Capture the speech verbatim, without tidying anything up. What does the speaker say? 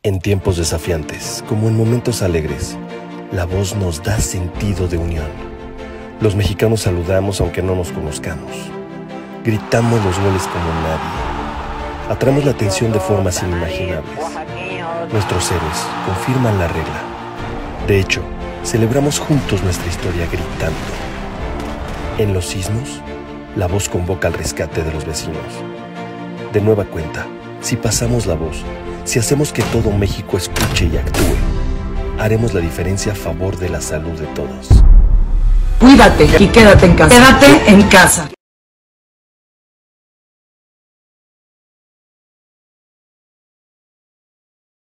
En tiempos desafiantes, como en momentos alegres, la voz nos da sentido de unión. Los mexicanos saludamos aunque no nos conozcamos. Gritamos los goles como nadie. Atraemos la atención de formas inimaginables. Nuestros héroes confirman la regla. De hecho, celebramos juntos nuestra historia gritando. En los sismos, la voz convoca al rescate de los vecinos. De nueva cuenta, si pasamos la voz, si hacemos que todo México escuche y actúe, haremos la diferencia a favor de la salud de todos. Cuídate y quédate en casa. Quédate en casa.